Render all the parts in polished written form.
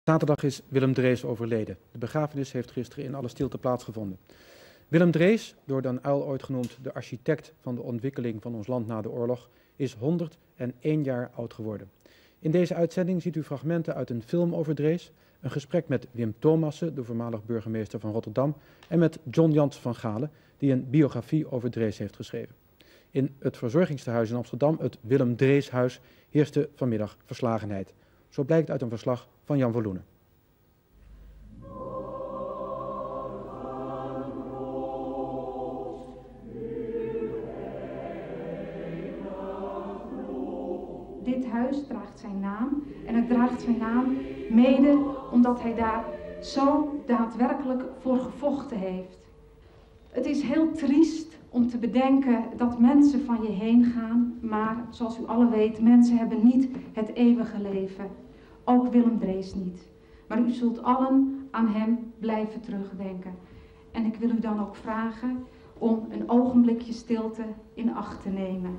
Zaterdag is Willem Drees overleden. De begrafenis heeft gisteren in alle stilte plaatsgevonden. Willem Drees, door Den Uyl ooit genoemd de architect van de ontwikkeling van ons land na de oorlog, is 101 jaar oud geworden. In deze uitzending ziet u fragmenten uit een film over Drees, een gesprek met Wim Thomassen, de voormalig burgemeester van Rotterdam, en met John Jansen van Galen, die een biografie over Drees heeft geschreven. In het verzorgingstehuis in Amsterdam, het Willem Dreeshuis, heerste vanmiddag verslagenheid. Zo blijkt uit een verslag van Jan Verloenen. Dit huis draagt zijn naam en het draagt zijn naam mede omdat hij daar zo daadwerkelijk voor gevochten heeft. Het is heel triest om te bedenken dat mensen van je heen gaan, maar zoals u allen weet, mensen hebben niet het eeuwige leven. Ook Willem Drees niet. Maar u zult allen aan hem blijven terugdenken. En ik wil u dan ook vragen om een ogenblikje stilte in acht te nemen.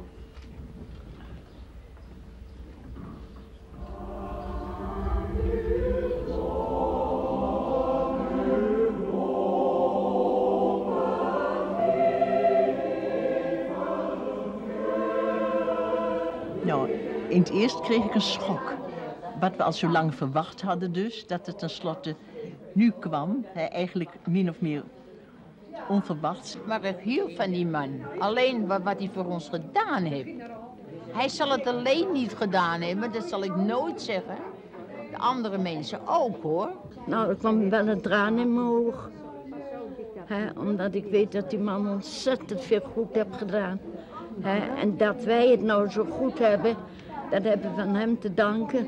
Nou, in het eerst kreeg ik een schok. Wat we al zo lang verwacht hadden dus, dat het tenslotte nu kwam. Eigenlijk min of meer onverwachts. Maar ik hield van die man. Alleen wat hij voor ons gedaan heeft. Hij zal het alleen niet gedaan hebben, dat zal ik nooit zeggen. De andere mensen ook hoor. Nou, er kwam wel een traan in mijn oog. Omdat ik weet dat die man ontzettend veel goed heeft gedaan. En dat wij het nou zo goed hebben, dat hebben we van hem te danken.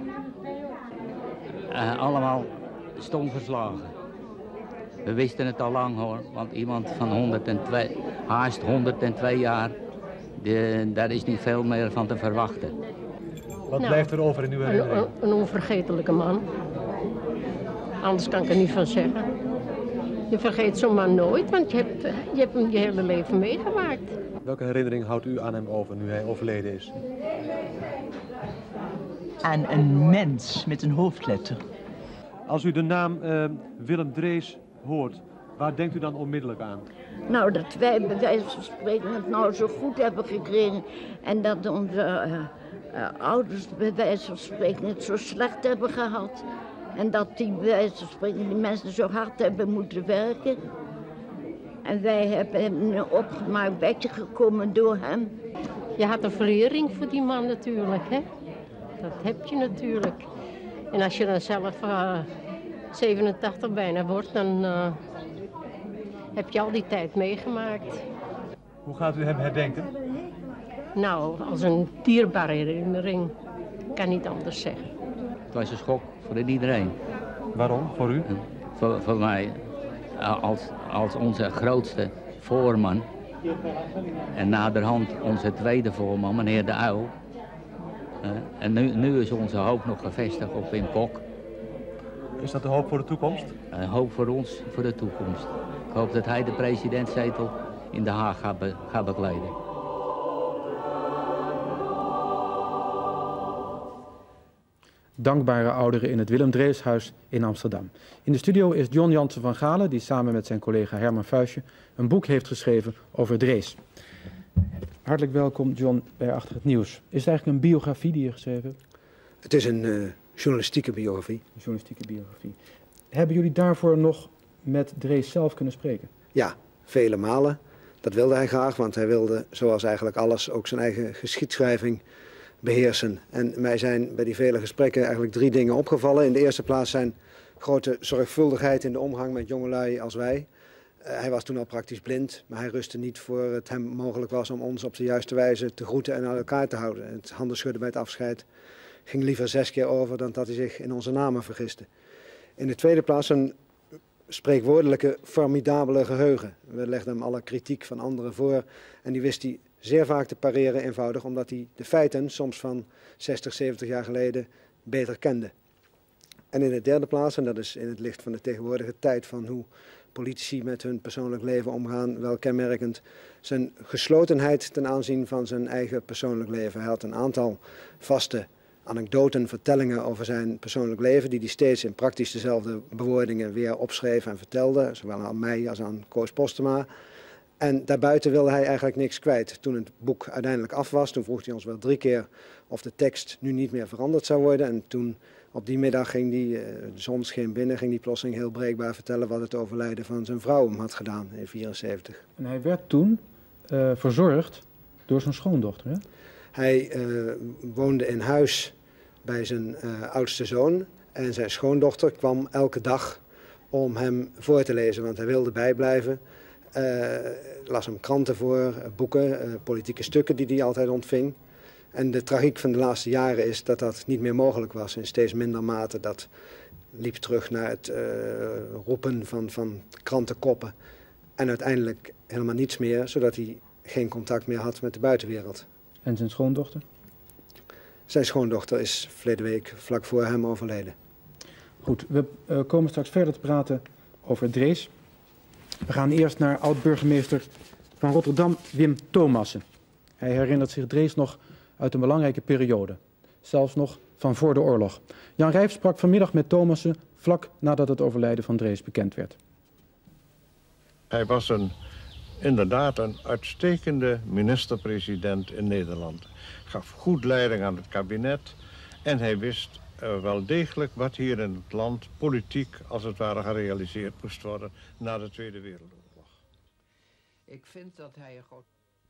Allemaal stom verslagen. We wisten het al lang hoor, want iemand van haast 102 jaar, daar is niet veel meer van te verwachten. Wat blijft er over in uw herinnering? Een onvergetelijke man. Anders kan ik er niet van zeggen. Je vergeet zo'n man nooit, want je hebt hem je hele leven meegemaakt. Welke herinnering houdt u aan hem over nu hij overleden is? Aan een mens met een hoofdletter. Als u de naam Willem Drees hoort, waar denkt u dan onmiddellijk aan? Nou, dat wij bij wijze van spreken het nou zo goed hebben gekregen. En dat onze ouders bij wijze van spreken het zo slecht hebben gehad. En dat die bij wijze van spreken die mensen zo hard hebben moeten werken. En wij hebben een opgemaakt bedje gekomen door hem. Je had een verering voor die man natuurlijk, hè? Dat heb je natuurlijk. En als je dan zelf 87 bijna wordt, dan heb je al die tijd meegemaakt. Hoe gaat u hem herdenken? Nou, als een dierbare herinnering. Ik kan niet anders zeggen. Het was een schok voor iedereen. Waarom? Voor u? Voor mij als onze grootste voorman. En naderhand onze tweede voorman, meneer De Uyl. En nu is onze hoop nog gevestigd op Wim Kok. Is dat de hoop voor de toekomst? Een hoop voor ons, voor de toekomst. Ik hoop dat hij de presidentszetel in Den Haag gaat bekleden. Dankbare ouderen in het Willem Dreeshuis in Amsterdam. In de studio is John Jansen van Galen, die samen met zijn collega Herman Fuisje een boek heeft geschreven over Drees. Hartelijk welkom, John, bij Achter het Nieuws. Is het eigenlijk een biografie die je geschreven hebt? Het is een journalistieke biografie. Een journalistieke biografie. Hebben jullie daarvoor nog met Drees zelf kunnen spreken? Ja, vele malen. Dat wilde hij graag, want hij wilde, zoals eigenlijk alles, ook zijn eigen geschiedschrijving beheersen. En mij zijn bij die vele gesprekken eigenlijk 3 dingen opgevallen. In de eerste plaats zijn grote zorgvuldigheid in de omgang met jongelui als wij. Hij was toen al praktisch blind, maar hij rustte niet voor het hem mogelijk was om ons op de juiste wijze te groeten en aan elkaar te houden. Het handen schudden bij het afscheid ging liever 6 keer over dan dat hij zich in onze namen vergiste. In de tweede plaats een spreekwoordelijke, formidabele geheugen. We legden hem alle kritiek van anderen voor en die wist hij zeer vaak te pareren eenvoudig, omdat hij de feiten soms van 60, 70 jaar geleden beter kende. En in de derde plaats, en dat is in het licht van de tegenwoordige tijd van hoe politici met hun persoonlijk leven omgaan, wel kenmerkend, zijn geslotenheid ten aanzien van zijn eigen persoonlijk leven. Hij had een aantal vaste anekdoten, vertellingen over zijn persoonlijk leven, die hij steeds in praktisch dezelfde bewoordingen weer opschreef en vertelde, zowel aan mij als aan Koos Postema. En daarbuiten wilde hij eigenlijk niks kwijt. Toen het boek uiteindelijk af was, toen vroeg hij ons wel 3 keer of de tekst nu niet meer veranderd zou worden. En toen op die middag ging hij, de zon scheen binnen, ging hij plotseling heel breekbaar vertellen wat het overlijden van zijn vrouw hem had gedaan in 1974. En hij werd toen verzorgd door zijn schoondochter, hè? Hij woonde in huis bij zijn oudste zoon en zijn schoondochter kwam elke dag om hem voor te lezen, want hij wilde bijblijven. Las hem kranten voor, boeken, politieke stukken die hij altijd ontving. En de tragiek van de laatste jaren is dat dat niet meer mogelijk was in steeds minder mate. Dat liep terug naar het roepen van krantenkoppen en uiteindelijk helemaal niets meer, zodat hij geen contact meer had met de buitenwereld. En zijn schoondochter? Zijn schoondochter is verleden week vlak voor hem overleden. Goed, we komen straks verder te praten over Drees. We gaan eerst naar oud-burgemeester van Rotterdam, Wim Thomassen. Hij herinnert zich Drees nog uit een belangrijke periode, zelfs nog van voor de oorlog. Jan Rijf sprak vanmiddag met Thomassen vlak nadat het overlijden van Drees bekend werd. Hij was inderdaad een uitstekende minister-president in Nederland. Gaf goed leiding aan het kabinet en hij wist wel degelijk wat hier in het land politiek als het ware gerealiseerd moest worden na de Tweede Wereldoorlog. Ik vind dat hij een groot...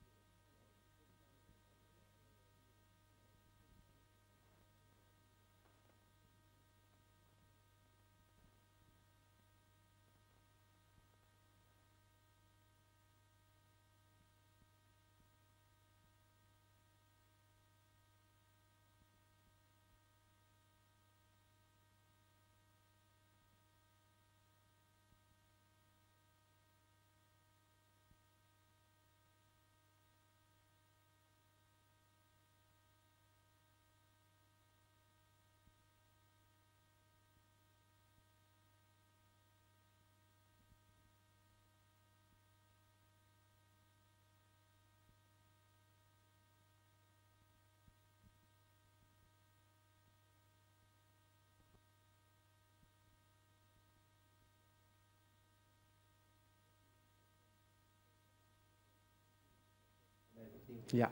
Ja.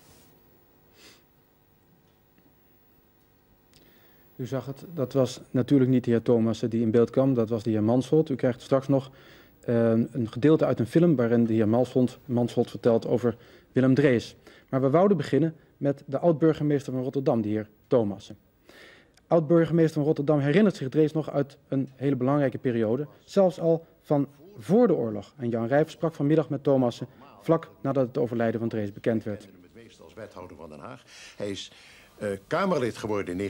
U zag het, dat was natuurlijk niet de heer Thomassen die in beeld kwam, dat was de heer Mansholt. U krijgt straks nog een gedeelte uit een film waarin de heer Mansholt vertelt over Willem Drees. Maar we wouden beginnen met de oud-burgemeester van Rotterdam, de heer Thomassen. Oud-burgemeester van Rotterdam herinnert zich Drees nog uit een hele belangrijke periode, zelfs al van voor de oorlog. En Jan Rijf sprak vanmiddag met Thomassen vlak nadat het overlijden van Drees bekend werd. Meestal als wethouder van Den Haag. Hij is Kamerlid geworden in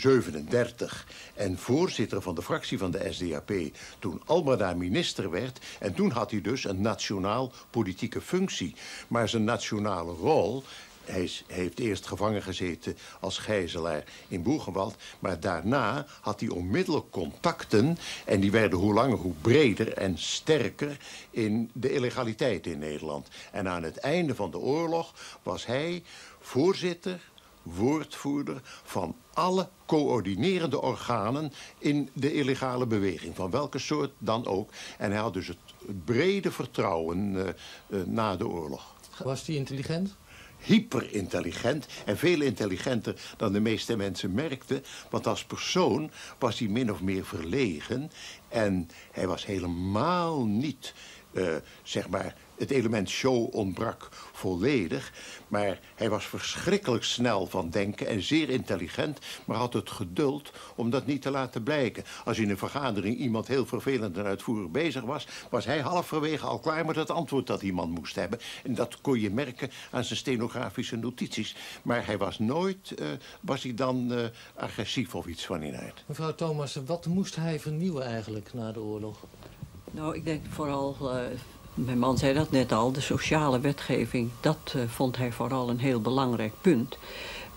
1937 en voorzitter van de fractie van de SDAP toen Almada minister werd. En toen had hij dus een nationaal politieke functie. Maar zijn nationale rol... Hij heeft eerst gevangen gezeten als gijzelaar in Boegenwald. Maar daarna had hij onmiddellijk contacten. En die werden hoe langer hoe breder en sterker in de illegaliteit in Nederland. En aan het einde van de oorlog was hij voorzitter, woordvoerder van alle coördinerende organen in de illegale beweging. Van welke soort dan ook. En hij had dus het brede vertrouwen na de oorlog. Was hij intelligent? Hyperintelligent en veel intelligenter dan de meeste mensen merkten. Want als persoon was hij min of meer verlegen. En hij was helemaal niet, zeg maar, het element show ontbrak volledig. Maar hij was verschrikkelijk snel van denken en zeer intelligent. Maar had het geduld om dat niet te laten blijken. Als in een vergadering iemand heel vervelend en uitvoerig bezig was, was hij halverwege al klaar met het antwoord dat iemand moest hebben. En dat kon je merken aan zijn stenografische notities. Maar hij was nooit, was hij dan agressief of iets van in aard. Mevrouw Thomassen, wat moest hij vernieuwen eigenlijk na de oorlog? Nou, ik denk vooral... Mijn man zei dat net al, de sociale wetgeving, dat vond hij vooral een heel belangrijk punt.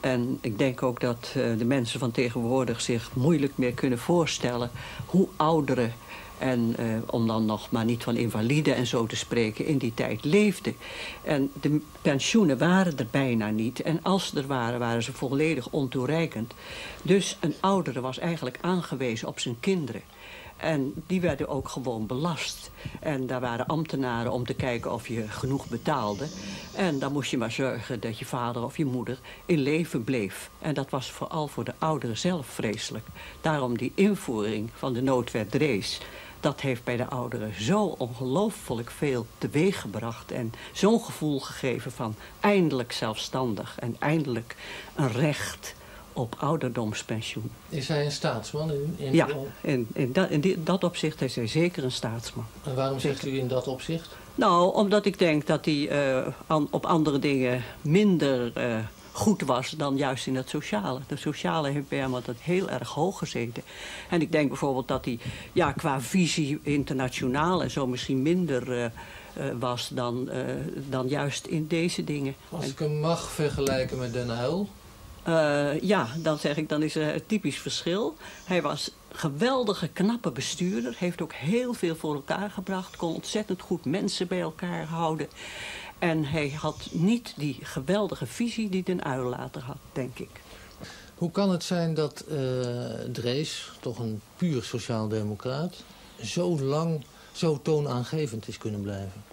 En ik denk ook dat de mensen van tegenwoordig zich moeilijk meer kunnen voorstellen hoe ouderen, en om dan nog maar niet van invaliden en zo te spreken, in die tijd leefden. En de pensioenen waren er bijna niet. En als ze er waren, waren ze volledig ontoereikend. Dus een oudere was eigenlijk aangewezen op zijn kinderen. En die werden ook gewoon belast. En daar waren ambtenaren om te kijken of je genoeg betaalde. En dan moest je maar zorgen dat je vader of je moeder in leven bleef. En dat was vooral voor de ouderen zelf vreselijk. Daarom die invoering van de noodwet Drees. Dat heeft bij de ouderen zo ongelooflijk veel teweeggebracht. En zo'n gevoel gegeven van eindelijk zelfstandig. En eindelijk een recht op ouderdomspensioen. Is hij een staatsman? Ja, in dat opzicht is hij zeker een staatsman. En waarom zegt u in dat opzicht? Nou, omdat ik denk dat hij op andere dingen minder goed was dan juist in het sociale. De sociale heeft bij hem altijd heel erg hoog gezeten. En ik denk bijvoorbeeld dat hij qua visie internationaal en zo misschien minder was dan juist in deze dingen. Als ik hem mag vergelijken met Den Uyl? Dan zeg ik, dan is er een typisch verschil. Hij was geweldige, knappe bestuurder. Heeft ook heel veel voor elkaar gebracht. Kon ontzettend goed mensen bij elkaar houden. En hij had niet die geweldige visie die Den Uyl later had, denk ik. Hoe kan het zijn dat Drees, toch een puur sociaaldemocraat, zo lang zo toonaangevend is kunnen blijven?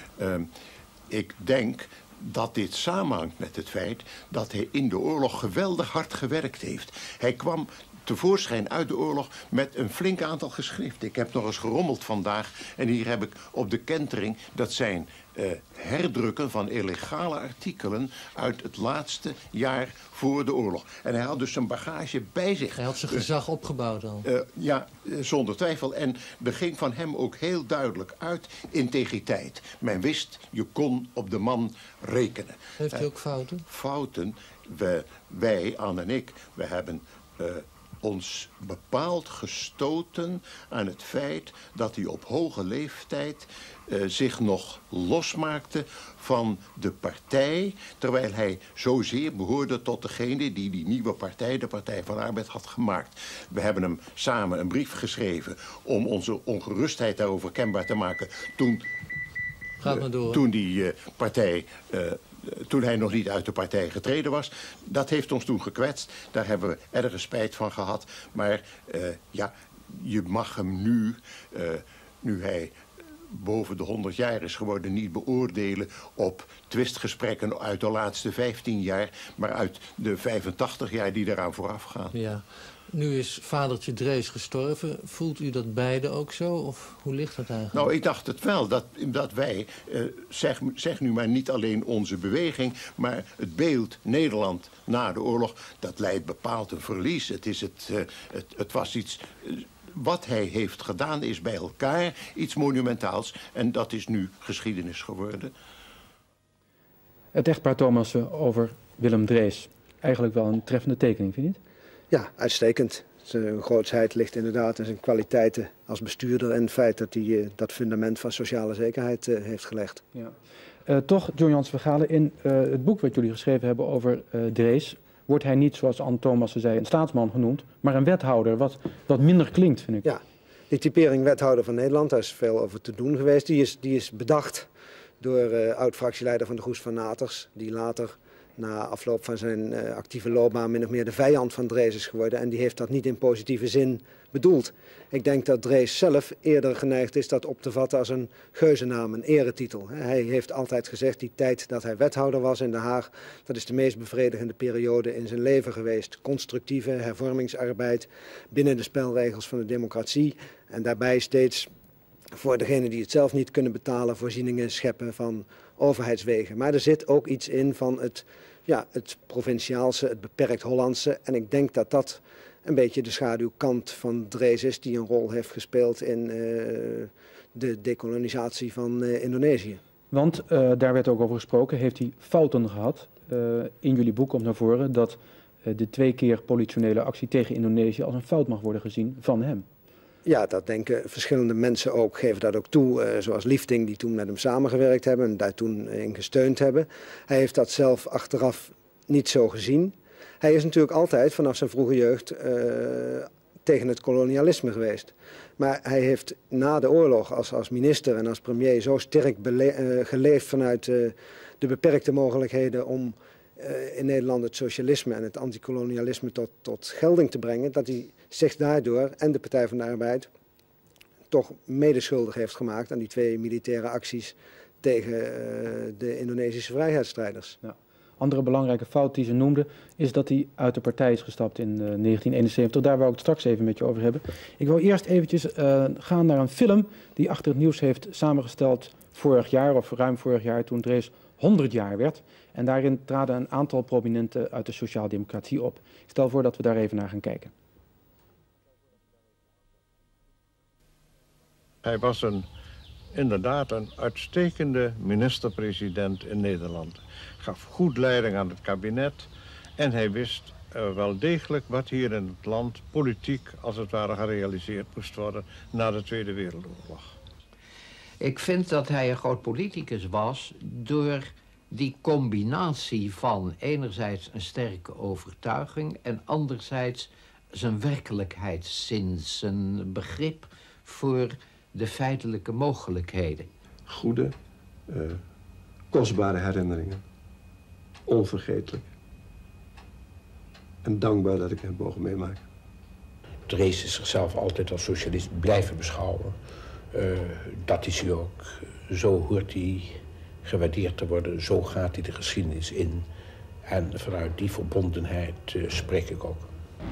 Ik denk dat dit samenhangt met het feit dat hij in de oorlog geweldig hard gewerkt heeft. Hij kwam tevoorschijn uit de oorlog met een flink aantal geschriften. Ik heb nog eens gerommeld vandaag en hier heb ik op de kentering, dat zijn herdrukken van illegale artikelen uit het laatste jaar voor de oorlog. En hij had dus zijn bagage bij zich. Hij had zijn gezag opgebouwd al. Ja, zonder twijfel. En er ging van hem ook heel duidelijk uit integriteit. Men wist, je kon op de man rekenen. Heeft hij ook fouten? Fouten. Wij, Anne en ik, we hebben ons bepaald gestoten aan het feit dat hij op hoge leeftijd zich nog losmaakte van de partij, terwijl hij zozeer behoorde tot degene die die nieuwe partij, de Partij van de Arbeid, had gemaakt. We hebben hem samen een brief geschreven om onze ongerustheid daarover kenbaar te maken toen die partij toen hij nog niet uit de partij getreden was. Dat heeft ons toen gekwetst. Daar hebben we erge spijt van gehad. Maar je mag hem nu hij boven de 100 jaar is geworden, niet beoordelen op twistgesprekken uit de laatste 15 jaar, maar uit de 85 jaar die eraan vooraf gaan. Ja. Nu is vadertje Drees gestorven. Voelt u dat beide ook zo? Of hoe ligt dat eigenlijk? Nou, ik dacht het wel. Dat wij, zeg nu maar niet alleen onze beweging, maar het beeld Nederland na de oorlog, dat leidt bepaald een verlies. Het was iets. Wat hij heeft gedaan is bij elkaar iets monumentaals. En dat is nu geschiedenis geworden. Het echtpaar Thomassen over Willem Drees. Eigenlijk wel een treffende tekening, vind je niet? Ja, uitstekend. Zijn grootsheid ligt inderdaad in zijn kwaliteiten als bestuurder en het feit dat hij dat fundament van sociale zekerheid heeft gelegd. Ja. Toch, John Jans Vergalen, in het boek wat jullie geschreven hebben over Drees, wordt hij niet, zoals Anne Thomassen zei, een staatsman genoemd, maar een wethouder, wat minder klinkt, vind ik. Ja, die typering wethouder van Nederland, daar is veel over te doen geweest. Die is bedacht door oud-fractieleider van de Goes van Naters, die later na afloop van zijn actieve loopbaan min of meer de vijand van Drees is geworden. En die heeft dat niet in positieve zin bedoeld. Ik denk dat Drees zelf eerder geneigd is dat op te vatten als een geuzennaam, een eretitel. Hij heeft altijd gezegd, die tijd dat hij wethouder was in Den Haag, dat is de meest bevredigende periode in zijn leven geweest. Constructieve hervormingsarbeid binnen de spelregels van de democratie. En daarbij steeds, voor degenen die het zelf niet kunnen betalen, voorzieningen scheppen van overheidswegen. Maar er zit ook iets in van het provinciaalse, het beperkt Hollandse. En ik denk dat dat een beetje de schaduwkant van Drees is, die een rol heeft gespeeld in de dekolonisatie van Indonesië. Want, daar werd ook over gesproken, heeft hij fouten gehad. In jullie boek komt naar voren dat de 2 keer politionele actie tegen Indonesië als een fout mag worden gezien van hem. Ja, dat denken verschillende mensen ook, geven dat ook toe. Zoals Liefding, die toen met hem samengewerkt hebben en daar toen in gesteund hebben. Hij heeft dat zelf achteraf niet zo gezien. Hij is natuurlijk altijd vanaf zijn vroege jeugd tegen het kolonialisme geweest. Maar hij heeft na de oorlog als minister en als premier zo sterk geleefd vanuit de beperkte mogelijkheden om in Nederland het socialisme en het antikolonialisme tot gelding te brengen, dat hij zich daardoor en de Partij van de Arbeid toch medeschuldig heeft gemaakt aan die 2 militaire acties tegen de Indonesische vrijheidsstrijders. Ja. Andere belangrijke fout die ze noemde is dat hij uit de partij is gestapt in 1971. Daar wou ik het straks even met je over hebben. Ik wil eerst eventjes gaan naar een film die achter het nieuws heeft samengesteld vorig jaar of ruim vorig jaar toen Drees 100 jaar werd. En daarin traden een aantal prominenten uit de sociaaldemocratie op. Ik stel voor dat we daar even naar gaan kijken. Hij was inderdaad een uitstekende minister-president in Nederland. Gaf goed leiding aan het kabinet en hij wist wel degelijk wat hier in het land politiek als het ware gerealiseerd moest worden na de Tweede Wereldoorlog. Ik vind dat hij een groot politicus was door die combinatie van enerzijds een sterke overtuiging en anderzijds zijn werkelijkheidszin, zijn begrip voor de feitelijke mogelijkheden. Goede, kostbare herinneringen. Onvergetelijk. En dankbaar dat ik hem mogen meemaken. Drees is zichzelf altijd als socialist blijven beschouwen. Dat is hij ook. Zo hoort hij gewaardeerd te worden. Zo gaat hij de geschiedenis in. En vanuit die verbondenheid spreek ik ook.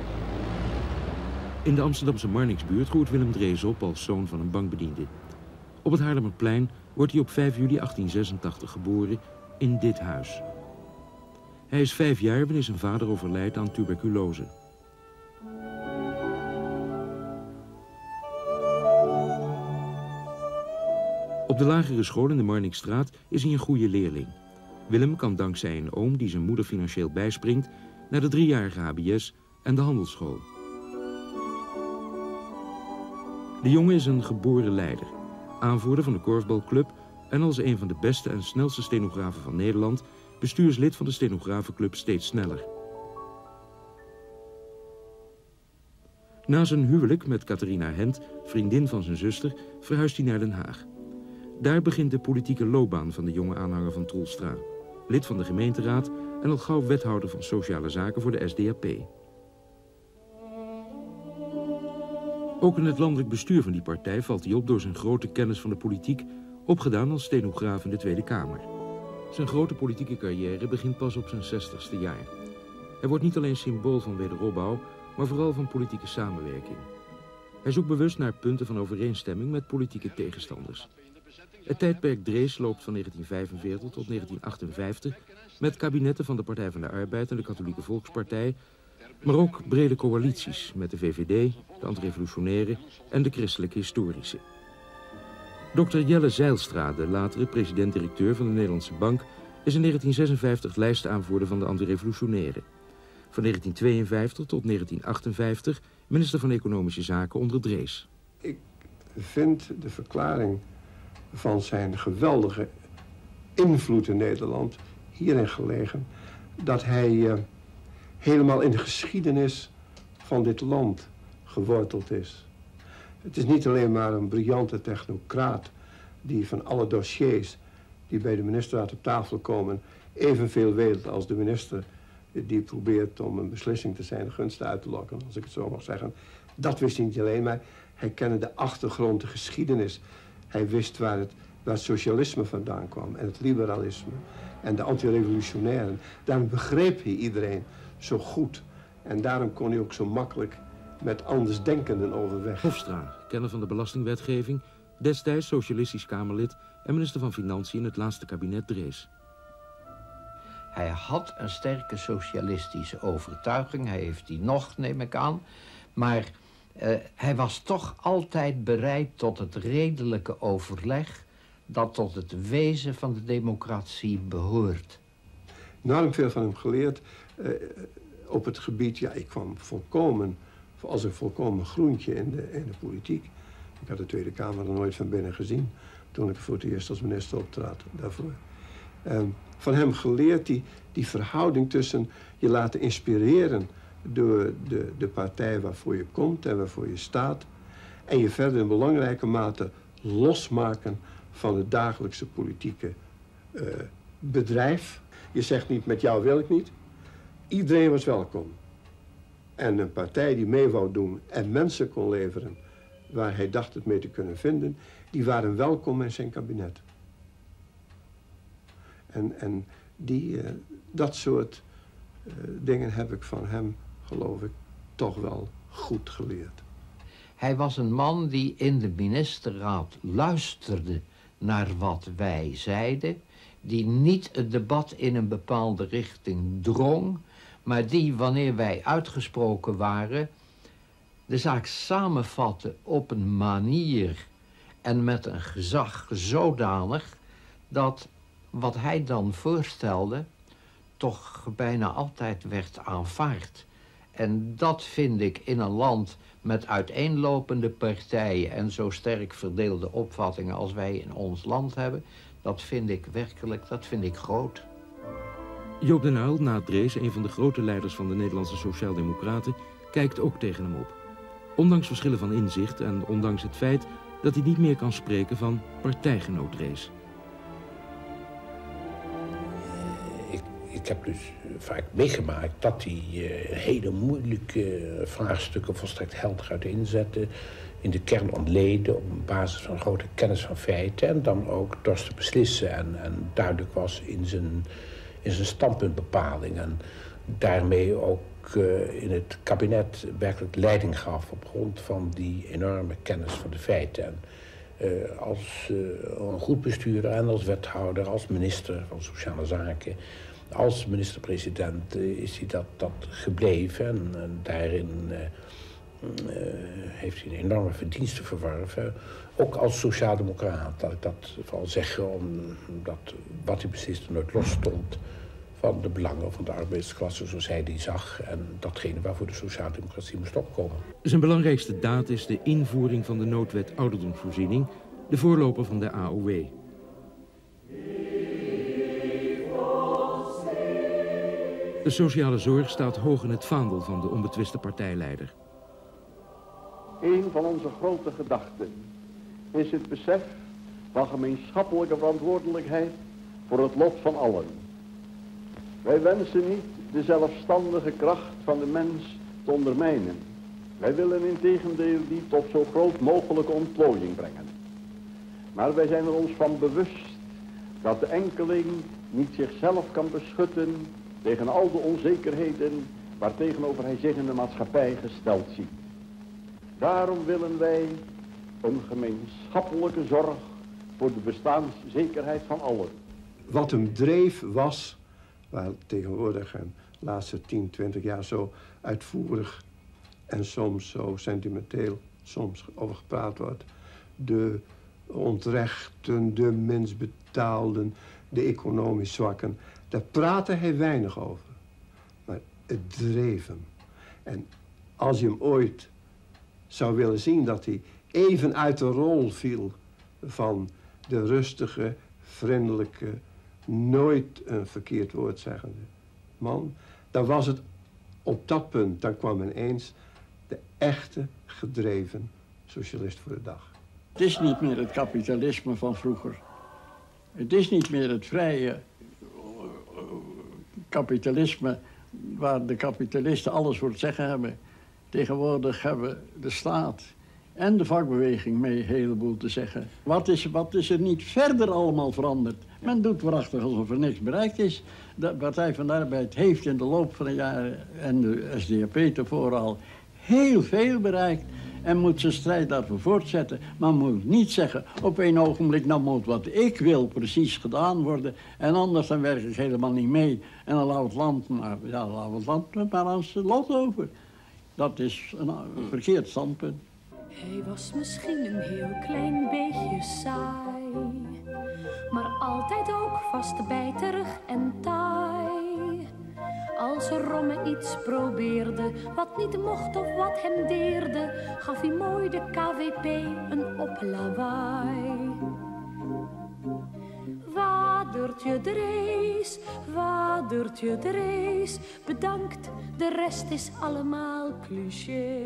In de Amsterdamse Marnixbuurt groeit Willem Drees op als zoon van een bankbediende. Op het Haarlemmerplein wordt hij op 5 juli 1886 geboren in dit huis. Hij is 5 jaar wanneer zijn vader overlijdt aan tuberculose. Op de lagere school in de Marnixstraat is hij een goede leerling. Willem kan dankzij een oom die zijn moeder financieel bijspringt naar de 3-jarige HBS en de handelsschool. De jongen is een geboren leider, aanvoerder van de korfbalclub en als een van de beste en snelste stenografen van Nederland bestuurslid van de stenografenclub Steeds Sneller. Na zijn huwelijk met Catharina Hent, vriendin van zijn zuster, verhuist hij naar Den Haag. Daar begint de politieke loopbaan van de jonge aanhanger van Troelstra. Lid van de gemeenteraad en al gauw wethouder van sociale zaken voor de SDAP. Ook in het landelijk bestuur van die partij valt hij op door zijn grote kennis van de politiek, opgedaan als stenograaf in de Tweede Kamer. Zijn grote politieke carrière begint pas op zijn 60ste jaar. Hij wordt niet alleen symbool van wederopbouw, maar vooral van politieke samenwerking. Hij zoekt bewust naar punten van overeenstemming met politieke tegenstanders. Het tijdperk Drees loopt van 1945 tot 1958 met kabinetten van de Partij van de Arbeid en de Katholieke Volkspartij, maar ook brede coalities met de VVD, de antirevolutionaire en de christelijke historici. Dr. Jelle Zijlstra, de latere president-directeur van de Nederlandse Bank, is in 1956 lijstaanvoerder van de antirevolutionaire. Van 1952 tot 1958 minister van Economische Zaken onder Drees. Ik vind de verklaring van zijn geweldige invloed in Nederland hierin gelegen dat hij helemaal in de geschiedenis van dit land geworteld is. Het is niet alleen maar een briljante technocraat die van alle dossiers die bij de ministerraad op tafel komen evenveel weet als de minister die probeert om een beslissing te zijn gunsten uit te lokken, als ik het zo mag zeggen. Dat wist hij niet alleen, maar hij kende de achtergrond, de geschiedenis. Hij wist waar het socialisme vandaan kwam en het liberalisme en de antirevolutionairen. Daarom begreep hij iedereen zo goed en daarom kon hij ook zo makkelijk met andersdenkenden overweg. Hofstra, kenner van de belastingwetgeving, destijds socialistisch Kamerlid en minister van Financiën in het laatste kabinet Drees. Hij had een sterke socialistische overtuiging. Hij heeft die nog, neem ik aan. Maar hij was toch altijd bereid tot het redelijke overleg dat tot het wezen van de democratie behoort. Enorm veel van hem geleerd op het gebied, ja, ik kwam volkomen als een volkomen groentje in de politiek. Ik had de Tweede Kamer er nooit van binnen gezien toen ik voor het eerst als minister optrad daarvoor. Van hem geleerd die verhouding tussen je laten inspireren door de partij waarvoor je komt en waarvoor je staat. En je verder in belangrijke mate losmaken van het dagelijkse politieke bedrijf. Je zegt niet, met jou wil ik niet. Iedereen was welkom. En een partij die mee wou doen en mensen kon leveren waar hij dacht het mee te kunnen vinden, die waren welkom in zijn kabinet. En dat soort dingen heb ik van hem, geloof ik, toch wel goed geleerd. Hij was een man die in de ministerraad luisterde naar wat wij zeiden, die niet het debat in een bepaalde richting drong, maar die, wanneer wij uitgesproken waren, de zaak samenvatte op een manier en met een gezag zodanig dat wat hij dan voorstelde toch bijna altijd werd aanvaard. En dat vind ik in een land met uiteenlopende partijen en zo sterk verdeelde opvattingen als wij in ons land hebben, dat vind ik werkelijk, dat vind ik groot. Joop den Uyl, na Drees een van de grote leiders van de Nederlandse Sociaaldemocraten, kijkt ook tegen hem op. Ondanks verschillen van inzicht en ondanks het feit dat hij niet meer kan spreken van partijgenoot Drees. Ik heb dus vaak meegemaakt dat hij hele moeilijke vraagstukken volstrekt helder uiteenzette, in de kern ontleden op basis van grote kennis van feiten en dan ook dorst te beslissen en duidelijk was in zijn standpuntbepaling en daarmee ook in het kabinet werkelijk leiding gaf op grond van die enorme kennis van de feiten. En als een goed bestuurder en als wethouder, als minister van Sociale Zaken, als minister-president is hij dat gebleven en daarin heeft hij een enorme verdienste verworven. Ook als sociaaldemocraat, dat ik dat vooral zeggen, omdat wat hij besliste nooit los stond van de belangen van de arbeidsklasse zoals hij die zag en datgene waarvoor de sociaaldemocratie moest opkomen. Zijn belangrijkste daad is de invoering van de noodwet ouderdomsvoorziening, de voorloper van de AOW. De sociale zorg staat hoog in het vaandel van de onbetwiste partijleider. Een van onze grote gedachten is het besef van gemeenschappelijke verantwoordelijkheid voor het lot van allen. Wij wensen niet de zelfstandige kracht van de mens te ondermijnen. Wij willen integendeel die tot zo groot mogelijke ontplooiing brengen. Maar wij zijn er ons van bewust dat de enkeling niet zichzelf kan beschutten tegen al de onzekerheden waartegenover hij zich in de maatschappij gesteld ziet. Daarom willen wij een gemeenschappelijke zorg voor de bestaanszekerheid van allen. Wat hem dreef was, waar tegenwoordig de laatste 10, 20 jaar zo uitvoerig en soms zo sentimenteel soms over gepraat wordt, de ontrechten, de minstbetaalden, de economisch zwakken. Daar praatte hij weinig over. Maar het dreef hem. En als je hem ooit zou willen zien dat hij even uit de rol viel van de rustige, vriendelijke, nooit een verkeerd woord zeggende man, dan was het op dat punt, dan kwam ineens de echte gedreven socialist voor de dag. Het is niet meer het kapitalisme van vroeger. Het is niet meer het vrije kapitalisme waar de kapitalisten alles voor het zeggen hebben. Tegenwoordig hebben de staat en de vakbeweging mee een heleboel te zeggen. Wat is er niet verder allemaal veranderd? Men doet waarachtig alsof er niks bereikt is. De Partij van de Arbeid heeft in de loop van de jaren, en de SDAP tevoren al, heel veel bereikt. En moet zijn strijd daarvoor voortzetten. Maar moet niet zeggen, op een ogenblik, nou moet wat ik wil precies gedaan worden. En anders dan werk ik helemaal niet mee. En dan laat het land maar aan zijn lot over. Dat is een verkeerd standpunt. Hij was misschien een heel klein beetje saai, maar altijd ook vastbijterig en taai. Als Romme iets probeerde, wat niet mocht of wat hem deerde, gaf hij mooi de KVP een oplawaai. Vader Vadertje Drees, vadertje Drees, bedankt, de rest is allemaal cliché.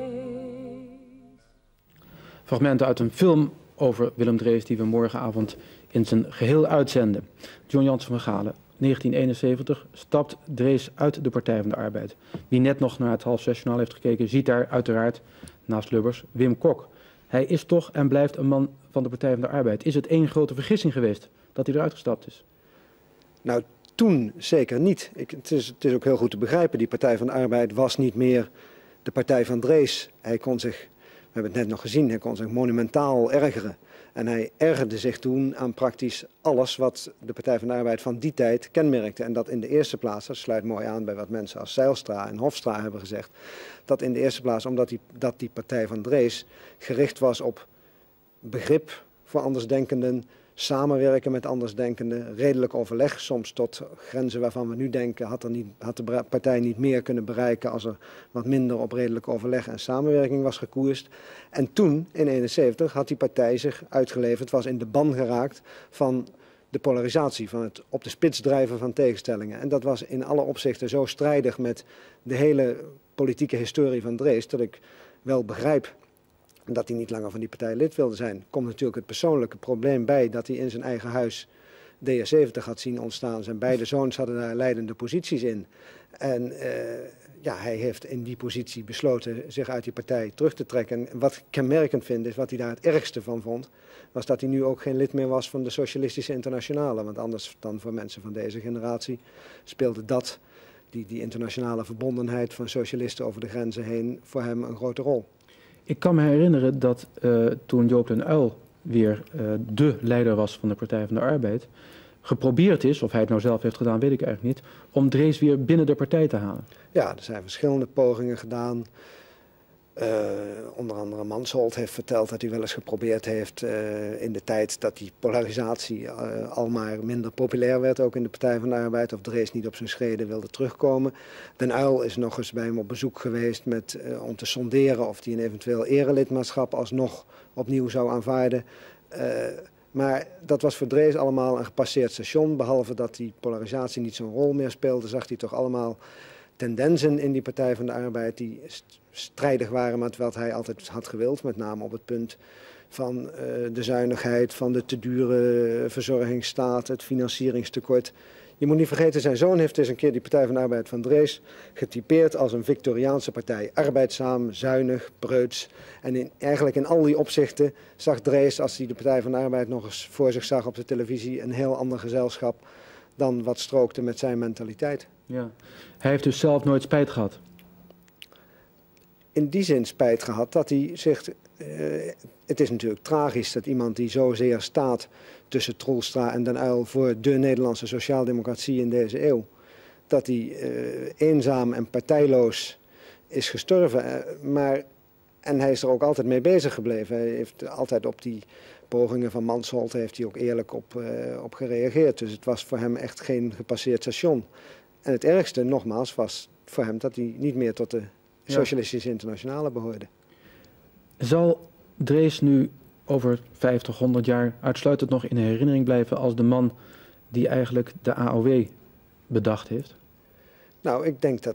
Fragmenten uit een film over Willem Drees die we morgenavond in zijn geheel uitzenden. John Jansen van Galen, 1971 stapt Drees uit de Partij van de Arbeid. Wie net nog naar het halfzesjournaal heeft gekeken, ziet daar uiteraard naast Lubbers Wim Kok. Hij is toch en blijft een man van de Partij van de Arbeid. Is het één grote vergissing geweest dat hij eruit gestapt is? Nou, toen zeker niet. Het is ook heel goed te begrijpen. Die Partij van de Arbeid was niet meer de partij van Drees. Hij kon zich, we hebben het net nog gezien, hij kon zich monumentaal ergeren. En hij ergerde zich toen aan praktisch alles wat de Partij van de Arbeid van die tijd kenmerkte. En dat in de eerste plaats, dat sluit mooi aan bij wat mensen als Zijlstra en Hofstra hebben gezegd, dat in de eerste plaats omdat die Partij van Drees gericht was op begrip voor andersdenkenden, samenwerken met andersdenkenden, redelijk overleg, soms tot grenzen waarvan we nu denken had de partij niet meer kunnen bereiken als er wat minder op redelijk overleg en samenwerking was gekoerst. En toen, in 1971, had die partij zich uitgeleverd, was in de ban geraakt van de polarisatie, van het op de spits drijven van tegenstellingen. En dat was in alle opzichten zo strijdig met de hele politieke historie van Drees, dat ik wel begrijp dat hij niet langer van die partij lid wilde zijn. Er komt natuurlijk het persoonlijke probleem bij dat hij in zijn eigen huis DR70 had zien ontstaan. Zijn beide zoons hadden daar leidende posities in. En ja, hij heeft in die positie besloten zich uit die partij terug te trekken. En wat ik kenmerkend vind, is wat hij daar het ergste van vond, was dat hij nu ook geen lid meer was van de Socialistische Internationale. Want anders dan voor mensen van deze generatie speelde dat, die internationale verbondenheid van socialisten over de grenzen heen, voor hem een grote rol. Ik kan me herinneren dat toen Joop den Uyl weer de leider was van de Partij van de Arbeid, geprobeerd is, of hij het nou zelf heeft gedaan, weet ik eigenlijk niet, om Drees weer binnen de partij te halen. Ja, er zijn verschillende pogingen gedaan. Onder andere Mansholt heeft verteld dat hij wel eens geprobeerd heeft in de tijd dat die polarisatie al maar minder populair werd, ook in de Partij van de Arbeid, of Drees niet op zijn schreden wilde terugkomen. Den Uyl is nog eens bij hem op bezoek geweest om te sonderen of hij een eventueel erelidmaatschap alsnog opnieuw zou aanvaarden. Maar dat was voor Drees allemaal een gepasseerd station. Behalve dat die polarisatie niet zo'n rol meer speelde, zag hij toch allemaal tendensen in die Partij van de Arbeid die strijdig waren met wat hij altijd had gewild. Met name op het punt van de zuinigheid, van de te dure verzorgingsstaat, het financieringstekort. Je moet niet vergeten, zijn zoon heeft eens een keer die Partij van de Arbeid van Drees getypeerd als een Victoriaanse partij. Arbeidzaam, zuinig, preuts. En eigenlijk in al die opzichten zag Drees, als hij de Partij van de Arbeid nog eens voor zich zag op de televisie, een heel ander gezelschap dan wat strookte met zijn mentaliteit. Ja. Hij heeft dus zelf nooit spijt gehad? In die zin spijt gehad dat hij zich... het is natuurlijk tragisch dat iemand die zozeer staat tussen Troelstra en Den Uyl voor de Nederlandse sociaaldemocratie in deze eeuw, dat hij eenzaam en partijloos is gestorven. En hij is er ook altijd mee bezig gebleven. Hij heeft altijd op die pogingen van Mansholt heeft hij ook eerlijk op gereageerd. Dus het was voor hem echt geen gepasseerd station. En het ergste, nogmaals, was voor hem dat hij niet meer tot de Socialistische Internationale behoorde. Zal Drees nu over 50, 100 jaar uitsluitend nog in herinnering blijven als de man die eigenlijk de AOW bedacht heeft? Nou, ik denk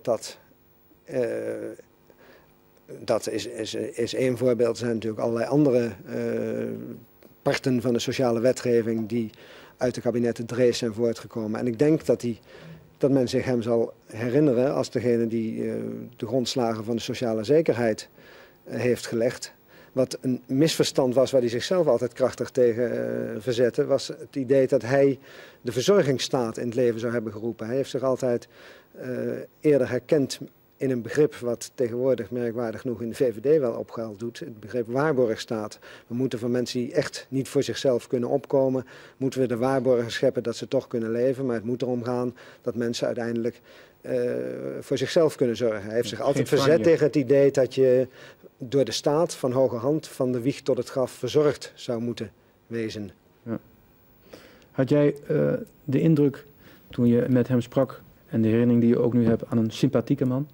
dat is één voorbeeld. Er zijn natuurlijk allerlei andere parten van de sociale wetgeving die uit de kabinetten Drees zijn voortgekomen. En ik denk dat men zich hem zal herinneren als degene die de grondslagen van de sociale zekerheid heeft gelegd. Wat een misverstand was waar hij zichzelf altijd krachtig tegen verzette, was het idee dat hij de verzorgingsstaat in het leven zou hebben geroepen. Hij heeft zich altijd eerder herkend in een begrip wat tegenwoordig merkwaardig genoeg in de VVD wel opgehaald doet. Het begrip waarborgstaat. We moeten van mensen die echt niet voor zichzelf kunnen opkomen, moeten we de waarborgen scheppen dat ze toch kunnen leven. Maar het moet erom gaan dat mensen uiteindelijk voor zichzelf kunnen zorgen. Hij heeft zich altijd verzet tegen het idee dat je door de staat van hoge hand van de wieg tot het graf verzorgd zou moeten wezen. Ja. Had jij de indruk toen je met hem sprak en de herinnering die je ook nu hebt aan een sympathieke man?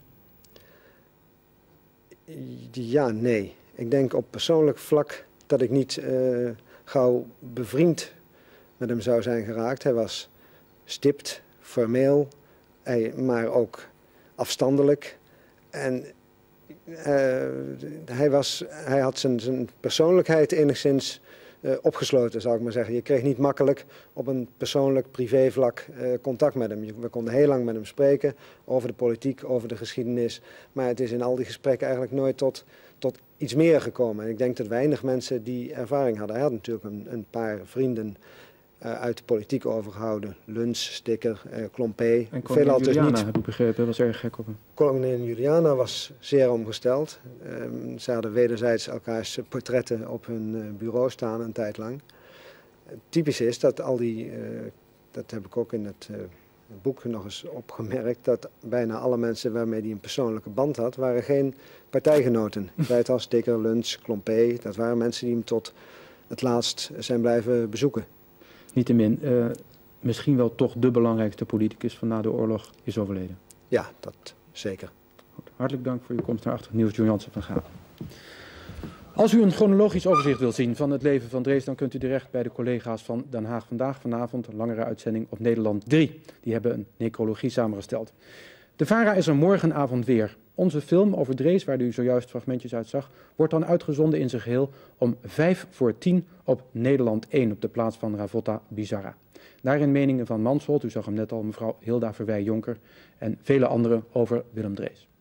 Ja, nee. Ik denk op persoonlijk vlak dat ik niet gauw bevriend met hem zou zijn geraakt. Hij was stipt, formeel, maar ook afstandelijk. En hij had zijn persoonlijkheid enigszins opgesloten, zou ik maar zeggen. Je kreeg niet makkelijk op een persoonlijk privévlak contact met hem. We konden heel lang met hem spreken over de politiek, over de geschiedenis. Maar het is in al die gesprekken eigenlijk nooit tot iets meer gekomen. En ik denk dat weinig mensen die ervaring hadden. Hij had natuurlijk een paar vrienden uit de politiek overgehouden. Luns, Sticker, Klompé. En koningin Juliana, heb ik begrepen, was erg gek op hem. Koningin Juliana was zeer omgesteld. Ze hadden wederzijds elkaars portretten op hun bureau staan een tijd lang. Typisch is dat dat heb ik ook in het boek nog eens opgemerkt, dat bijna alle mensen waarmee hij een persoonlijke band had, waren geen partijgenoten. Ik zei het al, Sticker, Luns, Klompé, dat waren mensen die hem tot het laatst zijn blijven bezoeken. Niettemin, misschien wel toch de belangrijkste politicus van na de oorlog is overleden. Ja, dat zeker. Goed, hartelijk dank voor uw komst naar Achtig Nieuws, John Jansen van Galen. Als u een chronologisch overzicht wilt zien van het leven van Drees, dan kunt u terecht bij de collega's van Den Haag Vandaag vanavond, een langere uitzending op Nederland 3. Die hebben een necrologie samengesteld. De VARA is er morgenavond weer. Onze film over Drees, waar u zojuist fragmentjes uit zag, wordt dan uitgezonden in zijn geheel om 5:10 op Nederland 1 op de plaats van Ravotta Bizarra. Daarin meningen van Mansholt, u zag hem net al, mevrouw Hilda Verwij-Jonker en vele anderen over Willem Drees.